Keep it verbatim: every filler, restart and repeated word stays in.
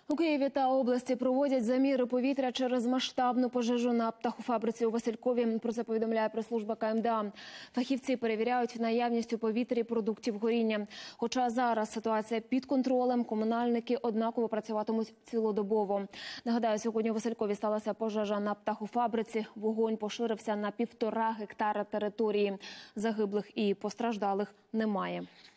У Києві та області проводять заміри повітря через масштабну пожежу на птахофабриці у Василькові. Про це повідомляє прес-служба Ка Ем Де А. Фахівці перевіряють наявність у повітрі продуктів горіння. Хоча зараз ситуація під контролем, комунальники однаково працюватимуть цілодобово. Нагадаю, сьогодні у Василькові сталася пожежа на птахофабриці. Вогонь поширився на півтора гектара території. Загиблих і постраждалих немає.